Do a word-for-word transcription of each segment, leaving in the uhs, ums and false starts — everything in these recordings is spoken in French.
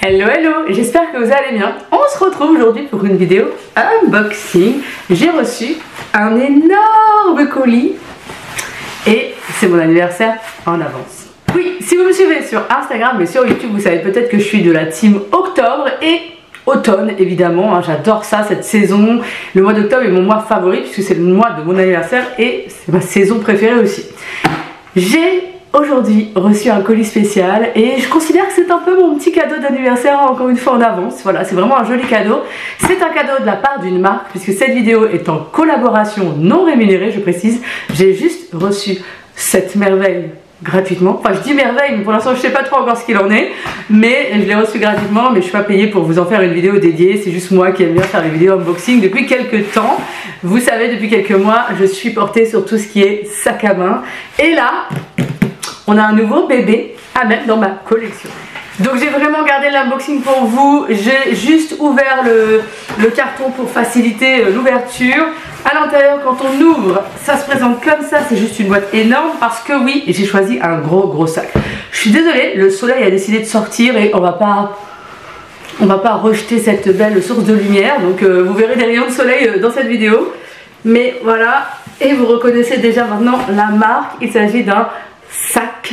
Hello hello, j'espère que vous allez bien. On se retrouve aujourd'hui pour une vidéo unboxing. J'ai reçu un énorme colis et c'est mon anniversaire en avance. Oui, si vous me suivez sur Instagram mais sur YouTube, vous savez peut-être que je suis de la team octobre et automne évidemment, hein, j'adore ça, cette saison. Le mois d'octobre est mon mois favori puisque c'est le mois de mon anniversaire et c'est ma saison préférée aussi. J'ai aujourd'hui reçu un colis spécial et je considère que c'est un peu mon petit cadeau d'anniversaire encore une fois en avance. Voilà, c'est vraiment un joli cadeau. C'est un cadeau de la part d'une marque puisque cette vidéo est en collaboration non rémunérée, je précise. J'ai juste reçu cette merveille gratuitement. Enfin, je dis merveille, mais pour l'instant je sais pas trop encore ce qu'il en est, mais je l'ai reçu gratuitement, mais je suis pas payée pour vous en faire une vidéo dédiée. C'est juste moi qui aime bien faire les vidéos unboxing depuis quelques temps. Vous savez, depuis quelques mois je suis portée sur tout ce qui est sac à main et là on a un nouveau bébé à mettre dans ma collection. Donc j'ai vraiment gardé l'unboxing pour vous. J'ai juste ouvert le, le carton pour faciliter l'ouverture. À l'intérieur, quand on ouvre, ça se présente comme ça. C'est juste une boîte énorme parce que oui, j'ai choisi un gros gros sac. Je suis désolée, le soleil a décidé de sortir et on va pas... on va pas rejeter cette belle source de lumière. Donc euh, vous verrez des rayons de soleil dans cette vidéo. Mais voilà, et vous reconnaissez déjà maintenant la marque. Il s'agit d'un sac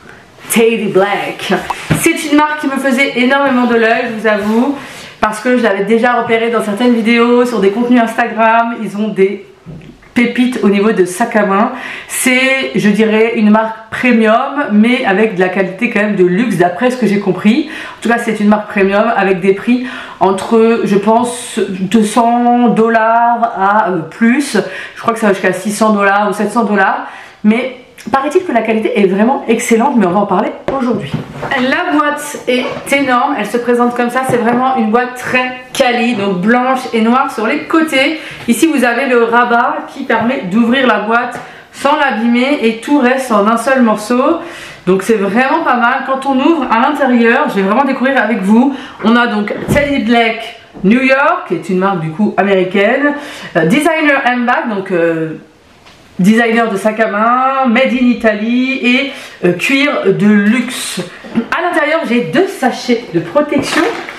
Teddy Black. C'est une marque qui me faisait énormément de l'œil, je vous avoue, parce que je l'avais déjà repéré dans certaines vidéos, sur des contenus Instagram. Ils ont des pépites au niveau de sac à main. C'est, je dirais, une marque premium, mais avec de la qualité quand même de luxe, d'après ce que j'ai compris. En tout cas, c'est une marque premium avec des prix entre, je pense, deux cents dollars à euh, plus. Je crois que ça va jusqu'à six cents dollars ou sept cents dollars. Mais paraît-il que la qualité est vraiment excellente, mais on va en parler aujourd'hui. La boîte est énorme, elle se présente comme ça, c'est vraiment une boîte très quali, donc blanche et noire sur les côtés. Ici vous avez le rabat qui permet d'ouvrir la boîte sans l'abîmer et tout reste en un seul morceau. Donc c'est vraiment pas mal. Quand on ouvre à l'intérieur, je vais vraiment découvrir avec vous. On a donc Teddy Black New York, qui est une marque du coup américaine, euh, Designer Handbag, donc euh, designer de sac à main, made in Italy et euh, cuir de luxe. À l'intérieur j'ai deux sachets de protection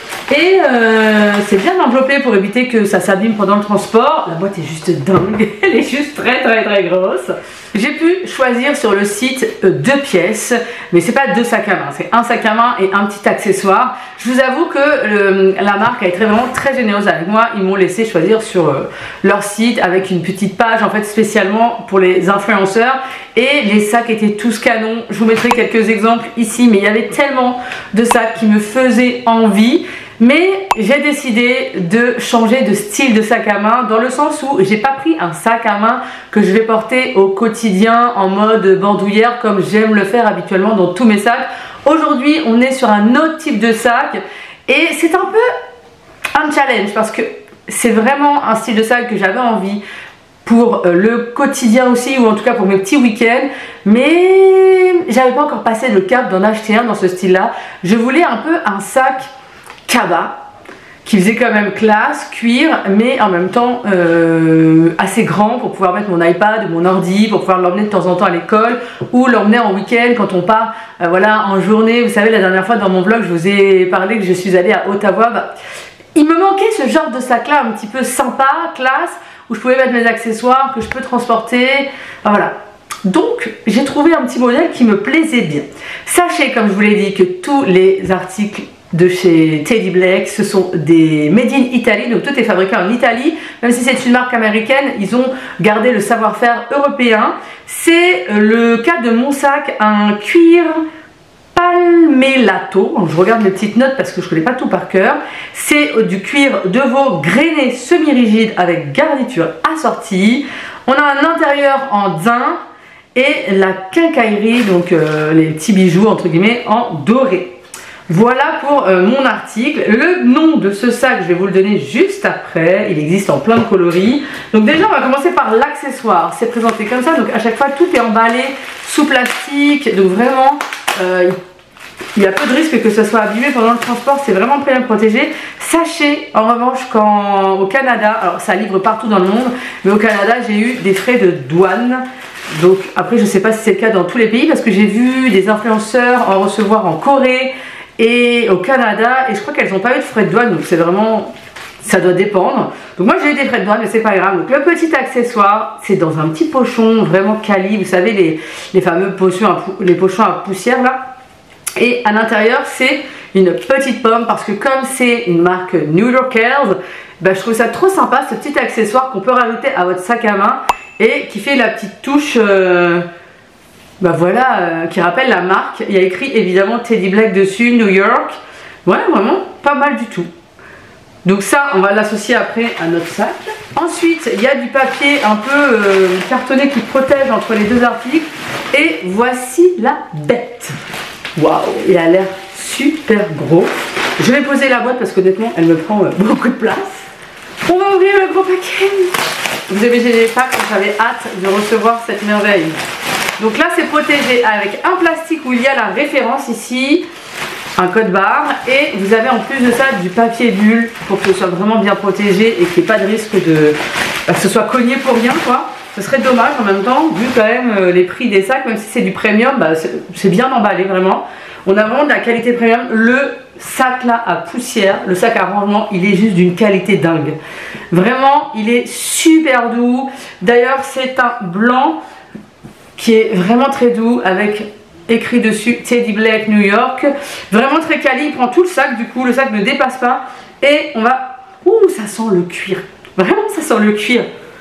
et euh, c'est bien enveloppé pour éviter que ça s'abîme pendant le transport. La boîte est juste dingue, elle est juste très très très grosse. J'ai pu choisir sur le site euh, deux pièces, mais c'est pas deux sacs à main, c'est un sac à main et un petit accessoire. Je vous avoue que le, la marque a été vraiment très généreuse avec moi. Ils m'ont laissé choisir sur euh, leur site avec une petite page en fait spécialement pour les influenceurs et les sacs étaient tous canons. Je vous mettrai quelques exemples ici, mais il y avait tellement de sacs qui me faisaient envie. Mais j'ai décidé de changer de style de sac à main dans le sens où j'ai pas pris un sac à main que je vais porter au quotidien en mode bandoulière comme j'aime le faire habituellement dans tous mes sacs. Aujourd'hui on est sur un autre type de sac et c'est un peu un challenge parce que c'est vraiment un style de sac que j'avais envie pour le quotidien aussi, ou en tout cas pour mes petits week-ends, mais j'avais pas encore passé le cap d'en acheter un dans ce style là. Je voulais un peu un sac cabas qui faisait quand même classe, cuir, mais en même temps euh, assez grand pour pouvoir mettre mon iPad, mon ordi, pour pouvoir l'emmener de temps en temps à l'école ou l'emmener en week-end quand on part euh, voilà, en journée. Vous savez, la dernière fois dans mon vlog je vous ai parlé que je suis allée à Ottawa. Bah, il me manquait ce genre de sac là un petit peu sympa, classe, où je pouvais mettre mes accessoires, que je peux transporter, enfin, voilà. Donc j'ai trouvé un petit modèle qui me plaisait bien. Sachez, comme je vous l'ai dit, que tous les articles de chez Teddy Black, ce sont des made in Italy, donc tout est fabriqué en Italie, même si c'est une marque américaine, ils ont gardé le savoir-faire européen. C'est le cas de mon sac, un cuir palmelato, je regarde mes petites notes parce que je ne connais pas tout par cœur. C'est du cuir de veau grainé semi-rigide avec garniture assortie. On a un intérieur en daim et la quincaillerie, donc euh, les petits bijoux entre guillemets en doré. Voilà pour euh, mon article. Le nom de ce sac, je vais vous le donner juste après. Il existe en plein de coloris. Donc déjà, on va commencer par l'accessoire. C'est présenté comme ça. Donc à chaque fois, tout est emballé sous plastique. Donc vraiment, euh, il y a peu de risque que ce soit abîmé pendant le transport. C'est vraiment très bien protégé. Sachez en revanche qu'au Canada, alors ça livre partout dans le monde, mais au Canada, j'ai eu des frais de douane. Donc après, je ne sais pas si c'est le cas dans tous les pays parce que j'ai vu des influenceurs en recevoir en Corée et au Canada, et je crois qu'elles n'ont pas eu de frais de douane, donc c'est vraiment, ça doit dépendre. Donc moi j'ai eu des frais de douane, mais c'est pas grave. Donc le petit accessoire, c'est dans un petit pochon vraiment quali, vous savez les, les fameux pochons à, les pochons à poussière là. Et à l'intérieur c'est une petite pomme, parce que comme c'est une marque new-yorkaise, bah, je trouve ça trop sympa ce petit accessoire qu'on peut rajouter à votre sac à main et qui fait la petite touche, euh, bah voilà, euh, qui rappelle la marque. Il y a écrit évidemment Teddy Blake dessus, New York. Ouais, vraiment pas mal du tout. Donc ça, on va l'associer après à notre sac. Ensuite, il y a du papier un peu euh, cartonné qui protège entre les deux articles. Et voici la bête. Waouh, il a l'air super gros. Je vais poser la boîte parce qu'honnêtement, elle me prend euh, beaucoup de place. On va ouvrir le gros paquet. Vous avez gêné pas quand j'avais hâte de recevoir cette merveille. Donc là, c'est protégé avec un plastique où il y a la référence ici. Un code barre, et vous avez en plus de ça du papier bulle pour que ce soit vraiment bien protégé et qu'il n'y ait pas de risque de bah, que ce soit cogné pour rien quoi. Ce serait dommage en même temps vu quand même euh, les prix des sacs, même si c'est du premium, bah, c'est bien emballé vraiment. On a vraiment de la qualité premium. Le sac là à poussière, le sac à rangement, il est juste d'une qualité dingue. Vraiment, il est super doux. D'ailleurs, c'est un blanc qui est vraiment très doux avec écrit dessus Teddy Blake New York, vraiment très quali. Il prend tout le sac, du coup le sac ne dépasse pas et on va, ouh ça sent le cuir, vraiment ça sent le cuir.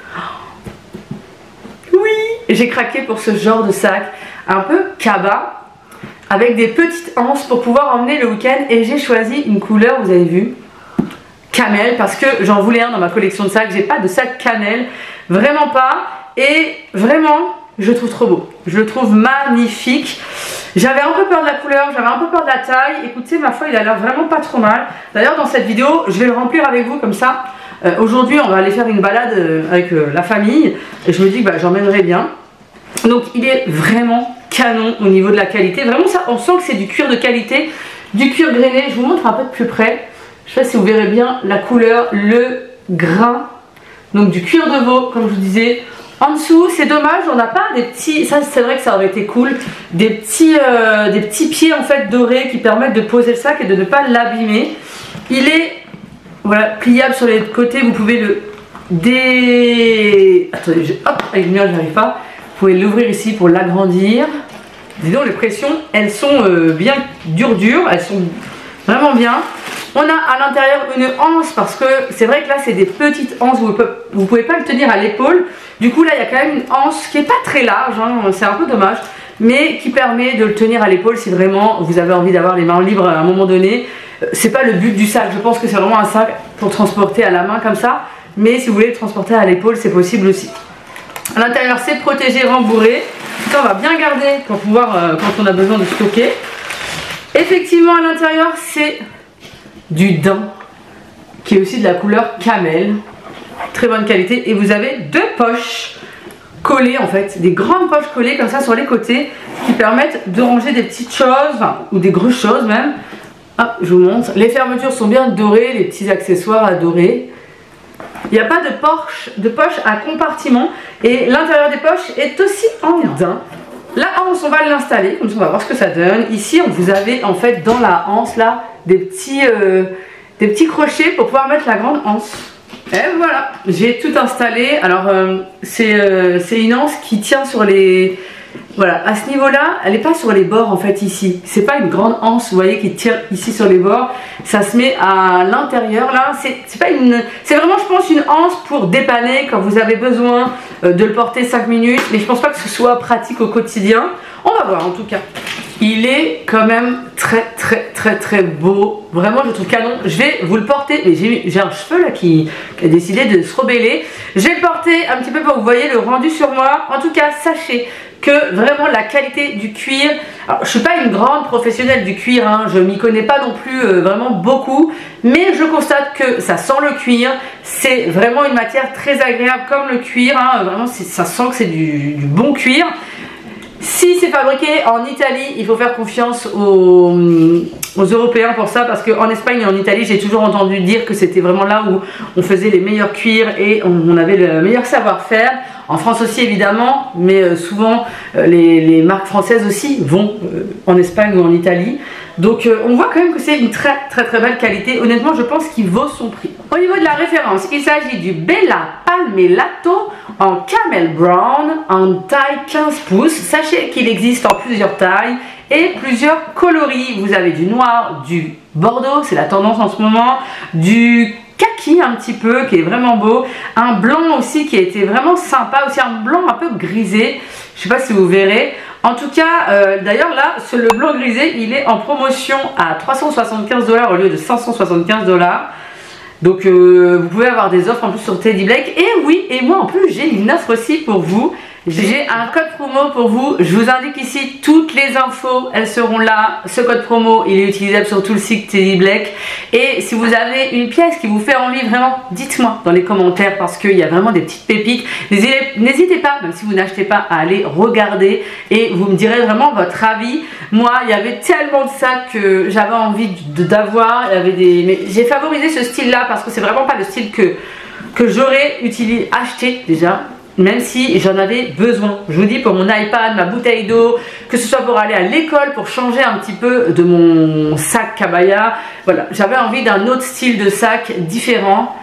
Oui, j'ai craqué pour ce genre de sac un peu cabas avec des petites anses pour pouvoir emmener le week-end, et j'ai choisi une couleur, vous avez vu, camel, parce que j'en voulais un dans ma collection de sacs. J'ai pas de sac camel, vraiment pas, et vraiment je le trouve trop beau, je le trouve magnifique. J'avais un peu peur de la couleur, j'avais un peu peur de la taille. Écoutez, ma foi, il a l'air vraiment pas trop mal. D'ailleurs, dans cette vidéo, je vais le remplir avec vous comme ça. Euh, Aujourd'hui, on va aller faire une balade euh, avec euh, la famille. Et je me dis que bah, j'emmènerai bien. Donc, il est vraiment canon au niveau de la qualité. Vraiment, ça, on sent que c'est du cuir de qualité, du cuir grainé. Je vous montre un peu de plus près. Je sais pas si vous verrez bien la couleur, le grain. Donc, du cuir de veau, comme je vous disais. En dessous, c'est dommage, on n'a pas des petits, ça c'est vrai que ça aurait été cool, des petits, euh, des petits pieds en fait dorés qui permettent de poser le sac et de ne pas l'abîmer. Il est voilà, pliable sur les côtés, vous pouvez le dé... Attendez, je... hop, avec le mien je n'arrive pas. Vous pouvez l'ouvrir ici pour l'agrandir. Dis donc, les pressions, elles sont euh, bien dures dures, elles sont vraiment bien. On a à l'intérieur une anse, parce que c'est vrai que là c'est des petites anses, vous ne pouvez pas le tenir à l'épaule. Du coup là il y a quand même une anse qui n'est pas très large, hein, c'est un peu dommage, mais qui permet de le tenir à l'épaule si vraiment vous avez envie d'avoir les mains libres à un moment donné. C'est pas le but du sac, je pense que c'est vraiment un sac pour transporter à la main comme ça, mais si vous voulez le transporter à l'épaule c'est possible aussi. À l'intérieur c'est protégé, rembourré, ça on va bien garder pour pouvoir, euh, quand on a besoin de stocker. Effectivement à l'intérieur c'est du daim qui est aussi de la couleur camel, très bonne qualité, et vous avez deux poches collées en fait, des grandes poches collées comme ça sur les côtés qui permettent de ranger des petites choses, enfin, ou des grosses choses même. Hop, je vous montre, les fermetures sont bien dorées, les petits accessoires à dorer. Il n'y a pas de poche, de poche à compartiment, et l'intérieur des poches est aussi en daim. La anse, on va l'installer, comme ça on va voir ce que ça donne. Ici, vous avez en fait dans la anse là des petits, euh, des petits crochets pour pouvoir mettre la grande anse. Et voilà, j'ai tout installé. Alors euh, c'est euh, c'est une anse qui tient sur les... Voilà, à ce niveau-là, elle n'est pas sur les bords en fait ici. C'est pas une grande anse, vous voyez, qui tire ici sur les bords. Ça se met à l'intérieur là. C'est pas une... C'est vraiment, je pense, une anse pour dépanner quand vous avez besoin euh, de le porter cinq minutes. Mais je pense pas que ce soit pratique au quotidien. On va voir en tout cas. Il est quand même très très très très beau. Vraiment, je le trouve canon. Je vais vous le porter. Mais j'ai un cheveu là qui, qui a décidé de se rebeller. Je vais le porter un petit peu pour que vous voyez le rendu sur moi. En tout cas, sachez que vraiment la qualité du cuir, alors je suis pas une grande professionnelle du cuir, hein, je m'y connais pas non plus euh, vraiment beaucoup, mais je constate que ça sent le cuir, c'est vraiment une matière très agréable comme le cuir, hein, vraiment ça sent que c'est du, du bon cuir. Si c'est fabriqué en Italie, il faut faire confiance aux, aux Européens pour ça, parce qu'en Espagne et en Italie, j'ai toujours entendu dire que c'était vraiment là où on faisait les meilleurs cuirs et on, on avait le meilleur savoir-faire. En France aussi évidemment, mais euh, souvent euh, les, les marques françaises aussi vont euh, en Espagne ou en Italie. Donc euh, on voit quand même que c'est une très très très belle qualité. Honnêtement, je pense qu'il vaut son prix. Au niveau de la référence, il s'agit du Bella Palmelato en Camel Brown en taille quinze pouces. Sachez qu'il existe en plusieurs tailles et plusieurs coloris. Vous avez du noir, du bordeaux, c'est la tendance en ce moment, du kaki un petit peu qui est vraiment beau, un blanc aussi qui a été vraiment sympa, aussi un blanc un peu grisé, je sais pas si vous verrez. En tout cas, euh, d'ailleurs là, ce, le blanc grisé, il est en promotion à trois cent soixante-quinze dollars au lieu de cinq cent soixante-quinze dollars. Donc euh, vous pouvez avoir des offres en plus sur Teddy Blake. Et oui, et moi en plus j'ai une offre aussi pour vous. J'ai un code promo pour vous, je vous indique ici toutes les infos, elles seront là. Ce code promo, il est utilisable sur tout le site Teddy Blake. Et si vous avez une pièce qui vous fait envie, vraiment, dites-moi dans les commentaires parce qu'il y a vraiment des petites pépites. N'hésitez pas, même si vous n'achetez pas, à aller regarder et vous me direz vraiment votre avis. Moi, il y avait tellement de sacs que j'avais envie d'avoir. Il y avait des, mais j'ai favorisé ce style-là parce que c'est vraiment pas le style que, que j'aurais utilisé, acheté déjà. Même si j'en avais besoin, je vous dis, pour mon iPad, ma bouteille d'eau, que ce soit pour aller à l'école, pour changer un petit peu de mon sac Cabaya. Voilà, j'avais envie d'un autre style de sac différent.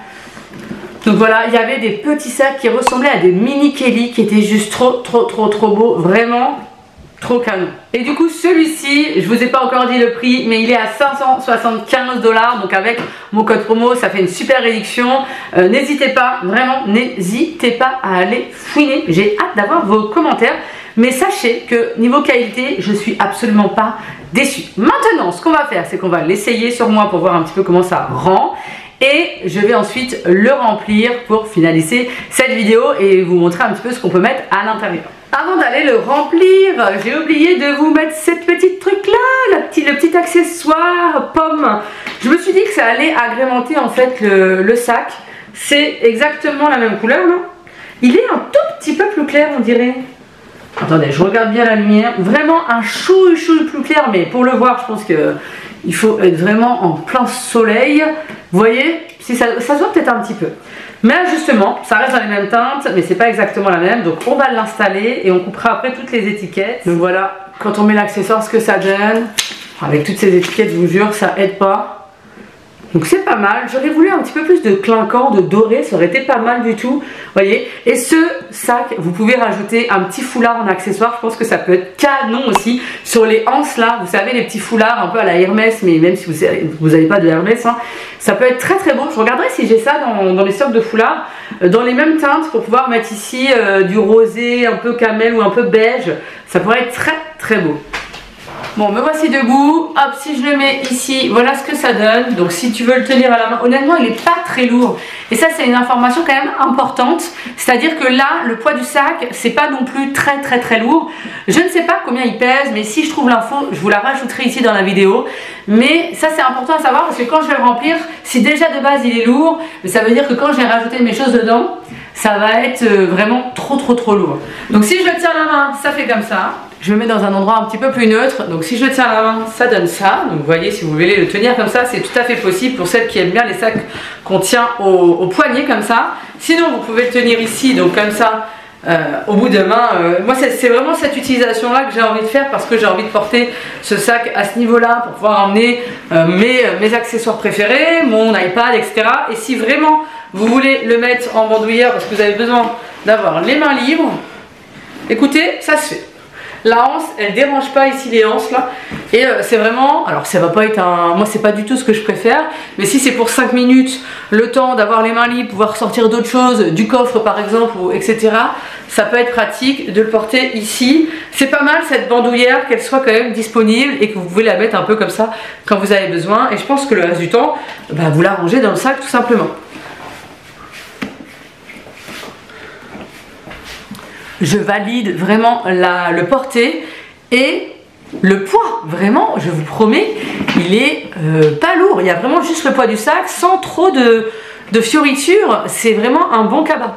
Donc voilà, il y avait des petits sacs qui ressemblaient à des mini Kelly, qui étaient juste trop, trop, trop, trop beaux, vraiment trop canon. Et du coup, celui-ci, je vous ai pas encore dit le prix, mais il est à cinq cent soixante-quinze dollars. Donc avec mon code promo, ça fait une super réduction. Euh, n'hésitez pas, vraiment, n'hésitez pas à aller fouiner. J'ai hâte d'avoir vos commentaires. Mais sachez que niveau qualité, je suis absolument pas déçue. Maintenant, ce qu'on va faire, c'est qu'on va l'essayer sur moi pour voir un petit peu comment ça rend. Et je vais ensuite le remplir pour finaliser cette vidéo et vous montrer un petit peu ce qu'on peut mettre à l'intérieur. Avant d'aller le remplir, j'ai oublié de vous mettre cette petite truc là, la petite, le petit accessoire pomme. Je me suis dit que ça allait agrémenter en fait le, le sac. C'est exactement la même couleur, non? Il est un tout petit peu plus clair, on dirait. Attendez, je regarde bien la lumière. Vraiment un chouille chouille plus clair, mais pour le voir, je pense que il faut être vraiment en plein soleil. Vous voyez, si ça, ça se voit peut-être un petit peu. Mais justement, ça reste dans les mêmes teintes, mais c'est pas exactement la même. Donc on va l'installer et on coupera après toutes les étiquettes. Donc voilà, quand on met l'accessoire, ce que ça donne. Avec toutes ces étiquettes, je vous jure, ça aide pas. Donc c'est pas mal. J'aurais voulu un petit peu plus de clinquant, de doré, ça aurait été pas mal du tout. Voyez. Et ce sac, vous pouvez rajouter un petit foulard en accessoire. Je pense que ça peut être canon aussi. Sur les anses là, vous savez, les petits foulards un peu à la Hermès, mais même si vous n'avez pas de Hermès, hein, ça peut être très très beau. Je regarderai si j'ai ça dans, dans les stocks de foulards, euh, dans les mêmes teintes pour pouvoir mettre ici euh, du rosé, un peu camel ou un peu beige. Ça pourrait être très très beau. Bon, me voici debout. Hop, si je le mets ici, voilà ce que ça donne. Donc si tu veux le tenir à la main, honnêtement il n'est pas très lourd. Et ça c'est une information quand même importante. C'est-à-dire que là, le poids du sac, c'est pas non plus très très très lourd. Je ne sais pas combien il pèse, mais si je trouve l'info, je vous la rajouterai ici dans la vidéo. Mais ça c'est important à savoir parce que quand je vais le remplir, si déjà de base il est lourd, ça veut dire que quand j'ai rajouté mes choses dedans, ça va être vraiment trop trop trop lourd. Donc si je le tiens à la main, ça fait comme ça. Je me mets dans un endroit un petit peu plus neutre. Donc si je le tiens à la main, ça donne ça. Donc vous voyez, si vous voulez le tenir comme ça, c'est tout à fait possible pour celles qui aiment bien les sacs qu'on tient au, au poignet comme ça. Sinon, vous pouvez le tenir ici, donc comme ça, euh, au bout de main. Euh, moi, c'est vraiment cette utilisation-là que j'ai envie de faire parce que j'ai envie de porter ce sac à ce niveau-là pour pouvoir emmener euh, mes, mes accessoires préférés, mon iPad, et cetera. Et si vraiment vous voulez le mettre en bandoulière parce que vous avez besoin d'avoir les mains libres, écoutez, ça se fait. La anse, elle dérange pas ici les anses là. Et euh, c'est vraiment, alors ça va pas être un, moi c'est pas du tout ce que je préfère. Mais si c'est pour cinq minutes, le temps d'avoir les mains libres, pouvoir sortir d'autres choses, du coffre par exemple, ou et cetera. Ça peut être pratique de le porter ici. C'est pas mal cette bandoulière, qu'elle soit quand même disponible et que vous pouvez la mettre un peu comme ça quand vous avez besoin. Et je pense que le reste du temps, bah, vous la rangez dans le sac tout simplement. Je valide vraiment la, le porter et le poids, vraiment, je vous promets, il est euh, pas lourd. Il y a vraiment juste le poids du sac sans trop de, de fioritures. C'est vraiment un bon cabas.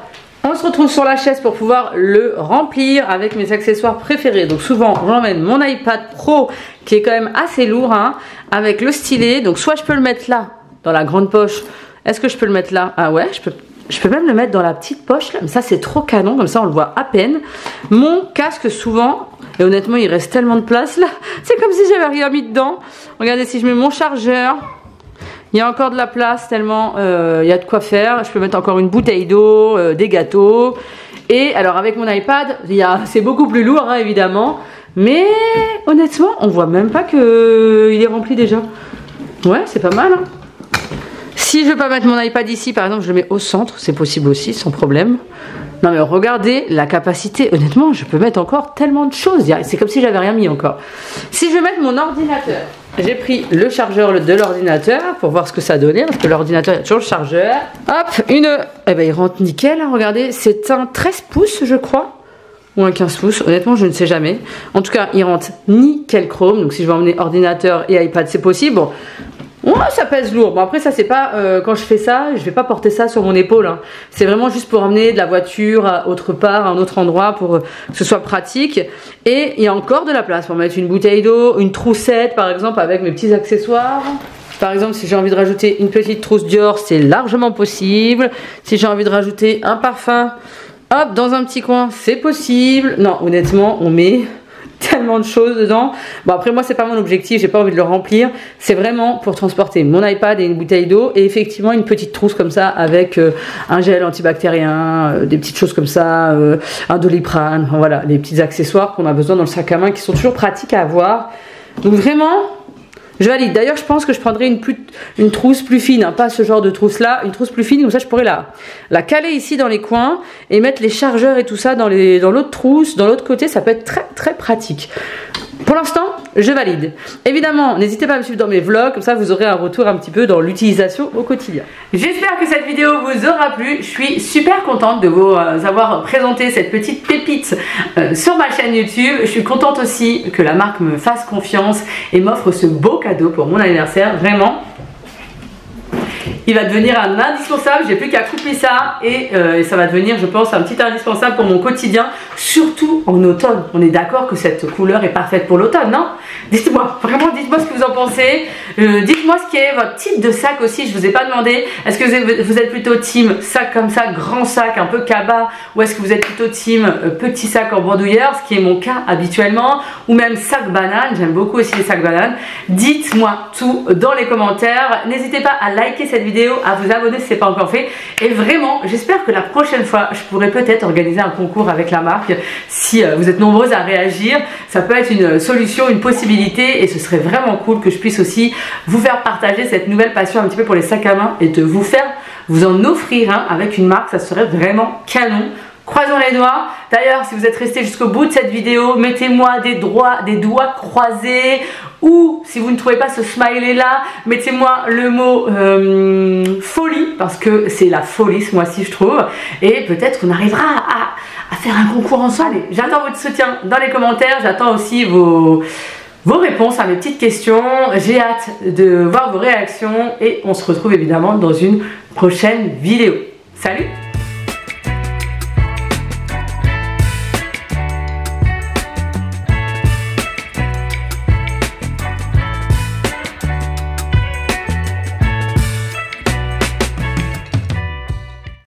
On se retrouve sur la chaise pour pouvoir le remplir avec mes accessoires préférés. Donc souvent j'emmène mon iPad Pro qui est quand même assez lourd hein, avec le stylet. Donc soit je peux le mettre là dans la grande poche. Est-ce que je peux le mettre là? Ah ouais, je peux, je peux même le mettre dans la petite poche là. Mais ça c'est trop canon, comme ça on le voit à peine. Mon casque souvent, et honnêtement il reste tellement de place là. C'est comme si j'avais rien mis dedans. Regardez, si je mets mon chargeur, il y a encore de la place tellement euh, il y a de quoi faire. Je peux mettre encore une bouteille d'eau, euh, des gâteaux. Et alors avec mon iPad, c'est beaucoup plus lourd hein, évidemment. Mais honnêtement, on voit même pas qu'il est rempli déjà. Ouais, c'est pas mal. Hein. Si je veux pas mettre mon iPad ici, par exemple, je le mets au centre. C'est possible aussi, sans problème. Non mais regardez la capacité. Honnêtement, je peux mettre encore tellement de choses. C'est comme si j'avais rien mis encore. Si je veux mettre mon ordinateur, j'ai pris le chargeur de l'ordinateur pour voir ce que ça donnait, parce que l'ordinateur, il y a toujours le chargeur. Hop, une... Eh ben, il rentre nickel, hein, regardez. C'est un treize pouces, je crois. Ou un quinze pouces, honnêtement, je ne sais jamais. En tout cas, il rentre nickel chrome. Donc, si je veux emmener ordinateur et iPad, c'est possible. Bon, ouais, ça pèse lourd. Bon, après, ça, c'est pas... Euh, quand je fais ça, je vais pas porter ça sur mon épaule. Hein. C'est vraiment juste pour emmener de la voiture à autre part, à un autre endroit, pour que ce soit pratique. Et il y a encore de la place pour mettre une bouteille d'eau, une troussette, par exemple, avec mes petits accessoires. Par exemple, si j'ai envie de rajouter une petite trousse Dior, c'est largement possible. Si j'ai envie de rajouter un parfum, hop, dans un petit coin, c'est possible. Non, honnêtement, on met... tellement de choses dedans. Bon après moi c'est pas mon objectif, j'ai pas envie de le remplir, c'est vraiment pour transporter mon iPad et une bouteille d'eau et effectivement une petite trousse comme ça avec euh, un gel antibactérien, euh, des petites choses comme ça, euh, un Doliprane, voilà, les petits accessoires qu'on a besoin dans le sac à main qui sont toujours pratiques à avoir. Donc vraiment je valide. D'ailleurs je pense que je prendrai une, plus, une trousse plus fine, hein, pas ce genre de trousse là, une trousse plus fine, comme ça je pourrais la, la caler ici dans les coins et mettre les chargeurs et tout ça dans les, dans l'autre trousse, dans l'autre côté, ça peut être très très pratique. Pour l'instant, je valide. Évidemment, n'hésitez pas à me suivre dans mes vlogs, comme ça vous aurez un retour un petit peu dans l'utilisation au quotidien. J'espère que cette vidéo vous aura plu. Je suis super contente de vous avoir présenté cette petite pépite euh, sur ma chaîne YouTube. Je suis contente aussi que la marque me fasse confiance et m'offre ce beau cadeau pour mon anniversaire. Vraiment, il va devenir un indispensable, j'ai plus qu'à couper ça et, euh, et ça va devenir, je pense, un petit indispensable pour mon quotidien, surtout en automne. On est d'accord que cette couleur est parfaite pour l'automne, non? Dites-moi, vraiment, dites-moi ce que vous en pensez. Euh, dites-moi ce qui est votre type de sac aussi, je vous ai pas demandé. Est-ce que vous êtes, vous êtes plutôt team sac comme ça, grand sac, un peu cabas, ou est-ce que vous êtes plutôt team euh, petit sac en bandoulière, ce qui est mon cas habituellement, ou même sac banane, j'aime beaucoup aussi les sacs bananes. Dites-moi tout dans les commentaires. N'hésitez pas à liker cette vidéo, à vous abonner si ce n'est pas encore fait. Et vraiment, j'espère que la prochaine fois, je pourrai peut-être organiser un concours avec la marque. Si euh, vous êtes nombreuses à réagir, ça peut être une solution, une possibilité. Et ce serait vraiment cool que je puisse aussi vous faire partager cette nouvelle passion un petit peu pour les sacs à main et de vous faire, vous en offrir un avec une marque. Ça serait vraiment canon. Croisons les doigts. D'ailleurs, si vous êtes resté jusqu'au bout de cette vidéo, mettez-moi des doigts, des doigts croisés. Ou si vous ne trouvez pas ce smiley là, mettez-moi le mot euh, folie, parce que c'est la folie ce mois-ci je trouve. Et peut-être qu'on arrivera à, à faire un concours ensemble. Allez, j'attends votre soutien dans les commentaires. J'attends aussi vos, vos réponses à mes petites questions. J'ai hâte de voir vos réactions. Et on se retrouve évidemment dans une prochaine vidéo. Salut!